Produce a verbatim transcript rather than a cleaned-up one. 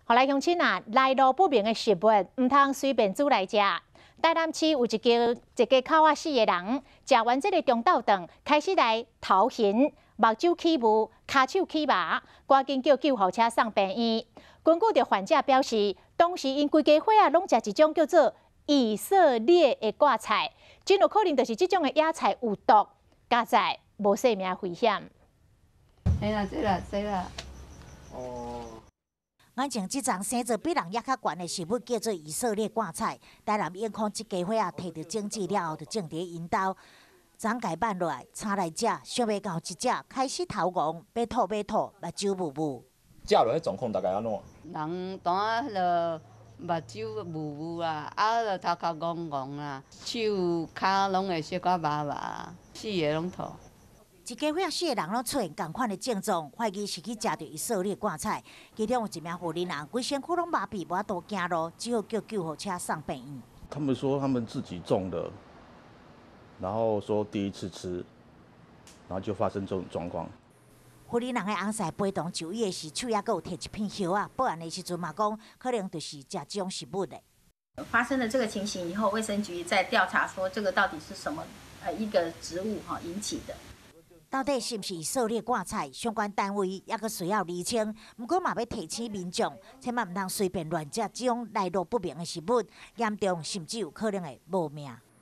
后来乡亲啊，来路不明的食物唔通随便煮来食。台南市有一家一家口啊死的人，食完这个中昼顿，开始来头晕、目睭起雾、骹手起麻，赶紧叫救护车送病院。根据着患者表示，当时因规家伙啊拢食一种叫做以色列的挂菜，真有可能就是这种的野菜有毒，加在无生命危险。 哎啦，这啦，这啦。 哦。 眼前这丛生做比人还较悬的食物叫做以色列挂菜，台南眼看这家伙啊摕到证据了后，就正伫引导，长改办落来，炒来食，想要到一只开始头戆，要吐要吐，目睭雾雾。 食落迄状况大概安怎？ 人当啊，就目睭雾雾啦，啊，就头壳戆戆啦，手骹拢会小可麻麻，四个拢吐。 一家伙四个人拢出现同款的症状，怀疑是去食到以色列挂菜。其中有一名护理人，规身躯拢麻痹，无法度行路，只好叫救护车送病院。 他们说他们自己种的，然后说第一次吃，然后就发生这种状况。 护理人的翁婿陪同就医的时，手也阁有摕一片叶啊。报案的时阵嘛讲，可能就是食这种食物的。 发生了这个情形以后，卫生局在调查说这个到底是什么呃一个植物哈引起的。 到底是不是以色列挂菜？相关单位也阁需要厘清。不过嘛，要提醒民众，千万唔通随便乱食这种来路不明的食物，严重甚至有可能会无命。